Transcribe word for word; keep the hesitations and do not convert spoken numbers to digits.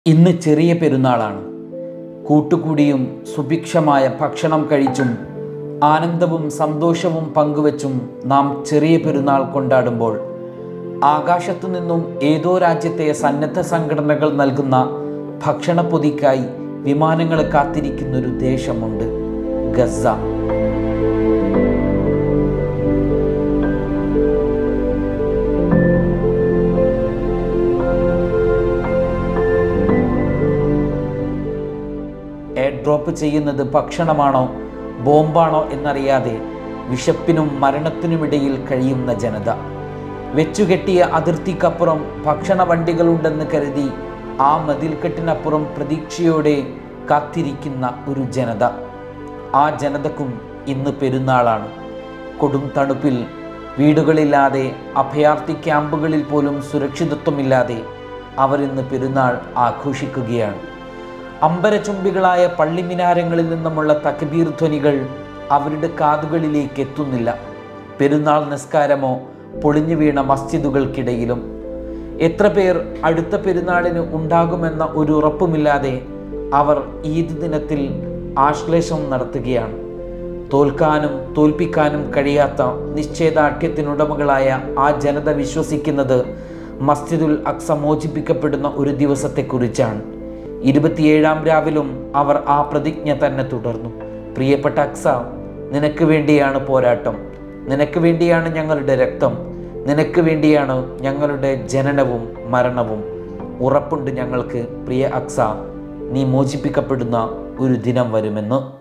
ഇന്ന് ചെറിയ പെരുന്നാളാണ്. കൂട്ടുകൂടിയും സുഭിക്ഷമായ ഭക്ഷണം കഴിച്ചും ആനന്ദവും സന്തോഷവും പങ്കുവച്ചും നാം ചെറിയ പെരുന്നാൾ കൊണ്ടാടുമ്പോൾ ആകാശത്തു നിന്നും ഏതോ രാജ്യത്തെ സന്നദ്ധ സംഘടനകൾ നൽകുന്ന ഭക്ഷണപ്പൊതിക്കായി വിമാനങ്ങൾ കാത്തിരിക്കുന്നൊരു ദേശമുണ്ട്, ഗസ. എയർ ഡ്രോപ്പ് ചെയ്യുന്നത് ഭക്ഷണമാണോ ബോംബാണോ എന്നറിയാതെ വിശപ്പിനും മരണത്തിനുമിടയിൽ കഴിയുന്ന ജനത. വെച്ചുകെട്ടിയ അതിർത്തിക്കപ്പുറം ഭക്ഷണ വണ്ടികളുണ്ടെന്ന് കരുതി ആ മതിൽക്കെട്ടിനപ്പുറം പ്രതീക്ഷയോടെ കാത്തിരിക്കുന്ന ഒരു ജനത. ആ ജനതക്കും ഇന്ന് പെരുന്നാളാണ്. കൊടും തണുപ്പിൽ വീടുകളില്ലാതെ അഭയാർത്ഥി ക്യാമ്പുകളിൽ പോലും സുരക്ഷിതത്വമില്ലാതെ അവരിന്ന് പെരുന്നാൾ ആഘോഷിക്കുകയാണ്. അമ്പരചുംബികളായ പള്ളിമിനാരങ്ങളിൽ നിന്നുമുള്ള തക്ബീർ ധ്വനികൾ അവരുടെ കാതുകളിലേക്ക് എത്തുന്നില്ല. പെരുന്നാൾ നിസ്കാരമോ പൊളിഞ്ഞു വീണ മസ്ജിദുകൾക്കിടയിലും. എത്ര പേർ അടുത്ത പെരുന്നാളിന് ഉണ്ടാകുമെന്ന ഒരു ഉറപ്പുമില്ലാതെ അവർ ഈദ് ദിനത്തിൽ ആശ്ലേഷം നടത്തുകയാണ്. തോൽക്കാനും തോൽപ്പിക്കാനും കഴിയാത്ത നിശ്ചയദാർഢ്യത്തിനുടമകളായ ആ ജനത വിശ്വസിക്കുന്നത് മസ്ജിദുൽ അക്സ മോചിപ്പിക്കപ്പെടുന്ന ഒരു ദിവസത്തെക്കുറിച്ചാണ്. ഇരുപത്തിയേഴാം രാവിലും അവർ ആ പ്രതിജ്ഞ തന്നെ തുടർന്നു. പ്രിയപ്പെട്ട അക്സ, നിനക്ക് വേണ്ടിയാണ് പോരാട്ടം, നിനക്ക് വേണ്ടിയാണ് ഞങ്ങളുടെ രക്തം, നിനക്ക് വേണ്ടിയാണ് ഞങ്ങളുടെ ജനനവും മരണവും. ഉറപ്പുണ്ട് ഞങ്ങൾക്ക് പ്രിയ അക്സ, നീ മോചിപ്പിക്കപ്പെടുന്ന ഒരു ദിനം വരുമെന്ന്.